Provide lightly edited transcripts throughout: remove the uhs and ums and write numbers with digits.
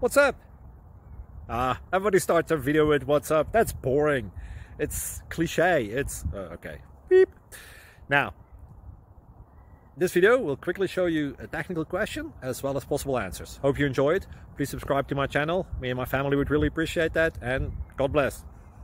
What's up? Everybody starts their video with what's up. That's boring. It's cliche. It's okay. Beep. Now, this video will quickly show you a technical question as well as possible answers. Hope you enjoyed. Please subscribe to my channel. Me and my family would really appreciate that, and God bless.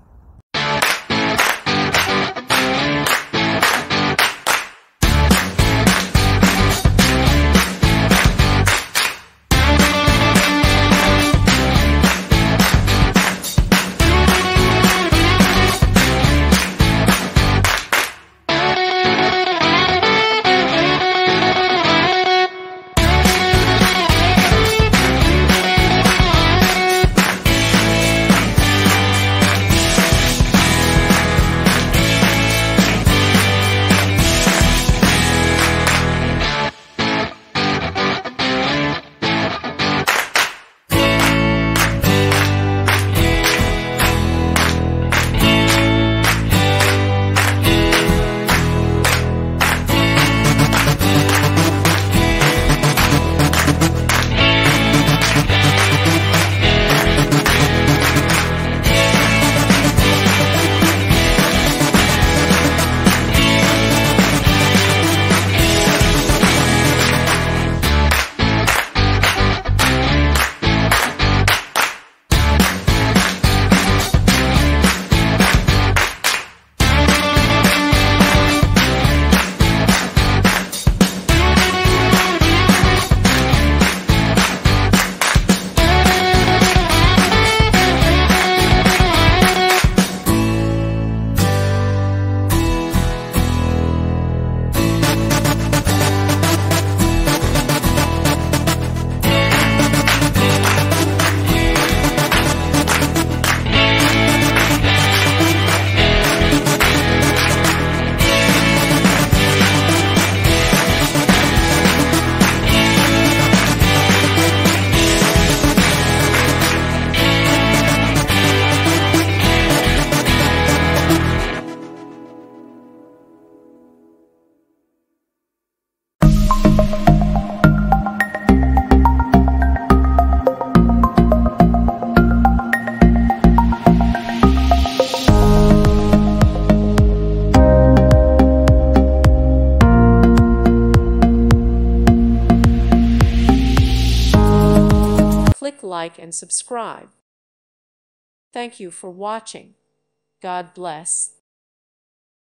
Click like and subscribe. Thank you for watching. God bless.